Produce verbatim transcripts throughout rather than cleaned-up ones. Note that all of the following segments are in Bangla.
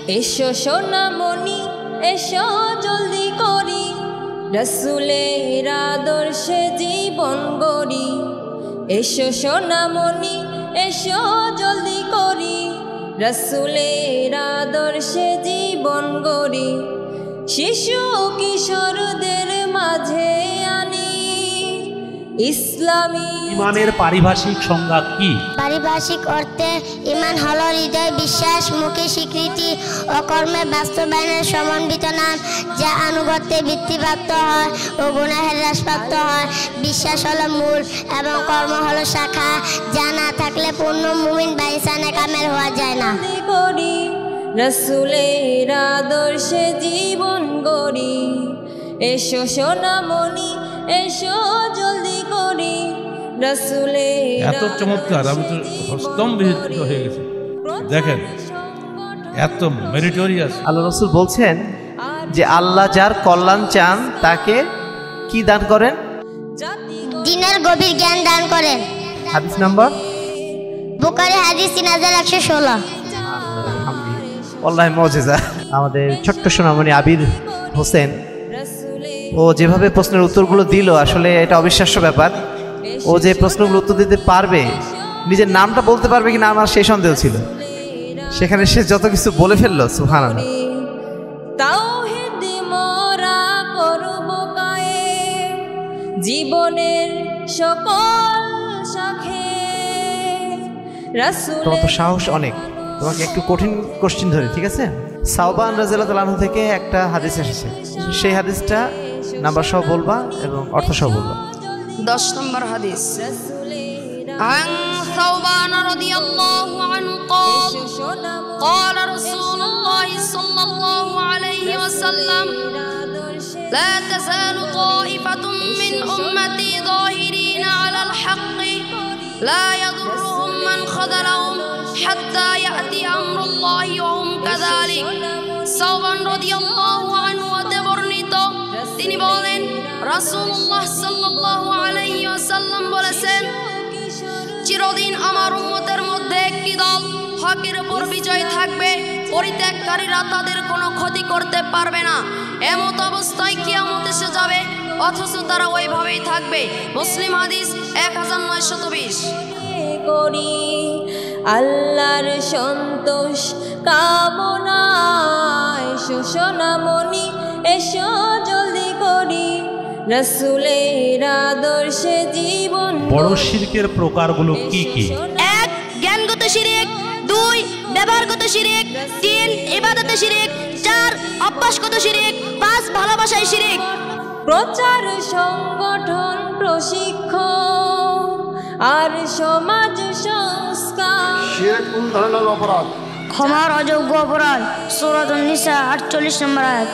এসো সোনামণি এসো জলদি করি, রাসূলের আদর্শে জীবন গড়ি। এসো সোনামণি এসো জলদি করি, রাসূলের আদর্শে জীবন গড়ি। শিশু কিশোরদের মাঝে আনি ইসলামী ঈমানের পারিভাষিক সংজ্ঞা কি? পারিভাষিক অর্থে ঈমান হলো হৃদয় বিশ্বাস, মুখে স্বীকৃতি ও কর্মে বাস্তবায়নের সমন্বিত নাম, যা আনুগত্যে বৃত্তিপ্রাপ্ত হয় ও গুনাহে হ্রাসপ্রাপ্ত হয়। বিশ্বাস হলো মূল এবং কর্ম হলো শাখা, যা না থাকলে পূর্ণ মুমিন বা ইনসানে কামেল হওয়া যায় না। করি রাসূলের আদর্শে জীবন গড়ি। এসো সোনামণি এসো জলদি করি, রাসূলের এত চমৎকার, আমি তো স্তম্ভিত হয়ে গেছি। দেখেন এত মেরিটোরিয়াস। আল্লাহ রাসূল বলছেন যে আল্লাহ যার কল্যাণ চান তাকে কি দান করেন? দ্বীনের গভীর জ্ঞান দান করেন। হাদিস নাম্বার বুখারী হাদিস তিন হাজার একশো ষোলো। আল্লাহ মুজিজা। আমাদের ছোট্ট সোনামণি আবির হোসেন ও যেভাবে প্রশ্নের উত্তরগুলো দিল, আসলে এটা অবিশ্বাস্য ব্যাপার। ও যে প্রশ্নগুলো উত্তর দিতে পারবে, নিজের নামটা বলতে পারবে কিনা আমার সেই সন্দেহ ছিল। সেখানে সে যত কিছু বলে ফেললো, সুবহানাল্লাহ। তাওহীদ মোরা করব কায়েম, জীবনের সকল শাখে রাসূলের। তোমার তো সাহস অনেক, তোমাকে একটু কঠিন কোশ্চেন ধরে, ঠিক আছে? সাওবান রাদিয়াল্লাহু তাআলা আনহু থেকে একটা হাদিস এসেছে, সেই হাদিসটা নাম্বার সহ বলবা এবং অর্থ সহ বলবা। দশ নম্বর হাদিস। عن ثوبان رضي الله عنه قال قال رسول الله صلى الله عليه وسلم لا تزال طائفة من أمتي ظاهرين على الحق لا يضرهم من خذلهم حتى يأتي أمر الله وهم كذلك। ثوبان رضي الله عنه হতে বর্ণিত, তিনি বলেন রাসূলুল্লাহ সাল্লাল্লাহু আলাইহি ওয়াসাল্লাম বলেছেন, চিরদিন আমার উম্মতের মধ্যে একটি দল হকের উপর বিজয় থাকবে, পরিত্যাগকারীরা তাদের কোনো ক্ষতি করতে পারবে না। এমত অবস্থায় কিয়ামত এসে যাবে, অথচ তারা ওইভাবেই থাকবে। মুসলিম হাদিস এক হাজার নয়শত বিশ। করি আল্লাহর সন্তোষ কামনায়, এসো সোনামণি এসো জলদি করি, রাসূলের আদর্শে জীবন। বড় শিরকের প্রকারগুলো কি কি? এক, জ্ঞানগত শিরক। দুই, ব্যবহারগত শিরক। তিন, ইবাদতে শিরক। চার, অভ্যাসগত শিরক। পাঁচ, ভালোবাসায় শিরক। প্রচার সংগঠন প্রশিক্ষণ আর সমাজ সংস্কার। শিরক কোন ধরনের অপরাধ? ক্ষমার অযোগ্য অপরাধ। সূরাতুন নিসা আটচল্লিশ নম্বর আয়াত।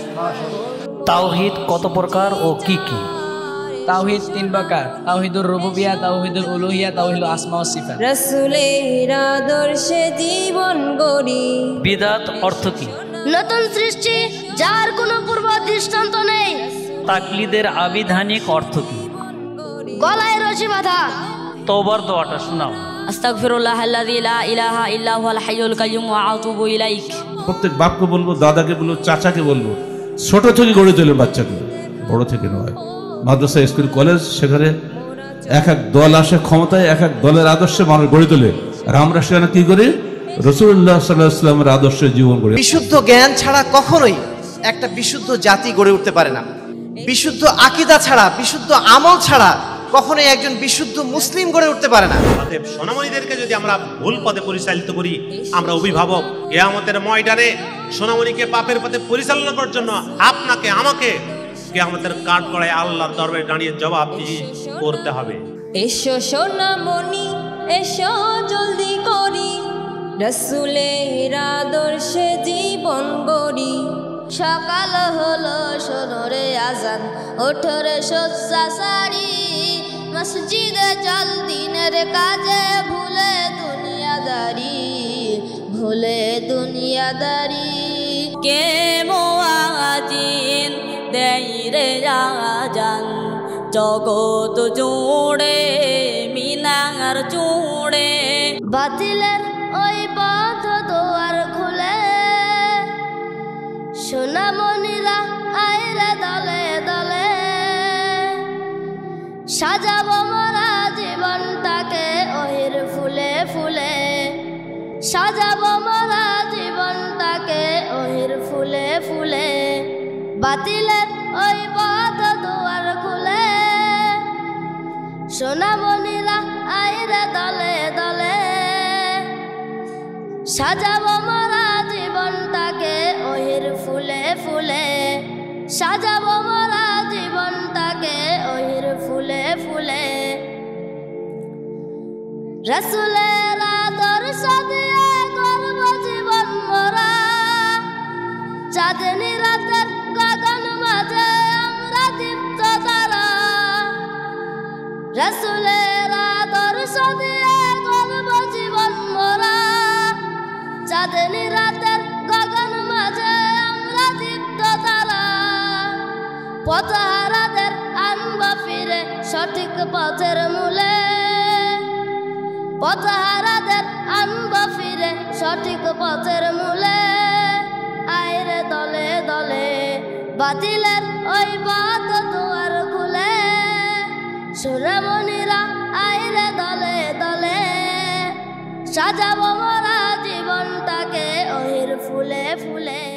তাওহীদ কত প্রকার ও কি কি? তাওহীদ তিন প্রকার: তাওহীদুর রুবুবিয়্যাহ, তাওহীদুল উলুহিয়্যাহ, তাওহীদুল আসমা ওয়াস সিফাত। রাসূলের আদর্শে জীবন গড়ি। বিদআত অর্থ কি? নতুন সৃষ্টি যার কোনো পূর্ব দৃষ্টান্ত নেই। তাকলিদের আবিধানিক অর্থ কি? গলায় রশি বাঁধা। তওবার দোয়াটা শোনাও। আস্তাগফিরুল্লাহাল্লাযী লা ইলাহা ইল্লা হুয়াল হাইয়ুল কাইয়্যুম ওয়া আতুবু ইলাইক। প্রত্যেক বাপকে বলবো, দাদাকে বলবো, চাচাকে বলবো, ছোট থেকে গড়ে তোলেন বাচ্চাকে, বড় থেকে নয়। মাদ্রাসা, স্কুল, কলেজ, সেখানে এক এক দল আসে ক্ষমতায়, এক এক দলের আদর্শে মানুষ গড়ে তোলে। আর আমরা সেখানে কি করি? রাসূলুল্লাহ সাল্লাল্লাহু আলাইহি ওয়াসাল্লামের আদর্শে জীবন গড়ে। বিশুদ্ধ জ্ঞান ছাড়া কখনোই একটা বিশুদ্ধ জাতি গড়ে উঠতে পারে না। বিশুদ্ধ আকীদা ছাড়া, বিশুদ্ধ আমল ছাড়া কখনোই একজন বিশুদ্ধ মুসলিম গড়ে উঠতে পারে না। অতএব সোনামণিদেরকে যদি আমরা ভুল পথে পরিচালিত করি, আমরা অভিভাবক, কিয়ামতের ময়দানে সোনামণিকে পাপের পথে পরিচালনা করার জন্য আপনাকে আমাকে কিয়ামতের কাঠ গড়ায় আল্লাহর দরবারে দাঁড়িয়ে জবাবদিহি করতে হবে। এসো সোনামণি এসো জলদি করি, রাসূলের আদর্শে জীবন গড়ি। সকাল হলো সোনরে আজান, ওঠরে শয্যা সারি, মসজিদে চল দিনের কাজে, ভুলে দুনিয়াদারি, ভুলে দুনিয়াদারি। কে মুআজিন দেই রে আজান, জগৎ জুড়ে মিনার জুড়ে। বাতিলের ওই পথ দুয়ার খুলে, সোনামণিরা আইরে দলে দলে সাজাবো মোরা জীবনটাকে ওহির ফুলে ফুলে সাজাবো মোরা জীবনটাকে ওহির ফুলে ফুলে বাতিলের ওই পথ দুয়ার খুলে সোনামণিরা আইরে দলে দলে সাজাবো মোরা জীবনটাকে ওহির ফুলে ফুলে সাজাবো মোরা জীবনটাকে ওহির ফুলে ফুলে রাসূলের আদর্শ দিয়ে করব জীবন মোরা চাঁদনি রাতের গগন মাঝে আমরা দীপ্ত তারা রাসূলের আদর্শ দিয়ে করব জীবন মোরা চাঁদনি রাতের গগন মাঝে আমরা দীপ্ত তারা পথহারাদের আনবা ফিরে সঠিক পথের মূলে পথহারাদের আনবা ফিরে সঠিক পথের মূলে আইরে দলে দলে বাতিলের ওই পথ দুয়ার খুলে সোনামণিরা আইরে দলে দলে সাজাবো মোরা জীবনটাকে ওহির ফুলে ফুলে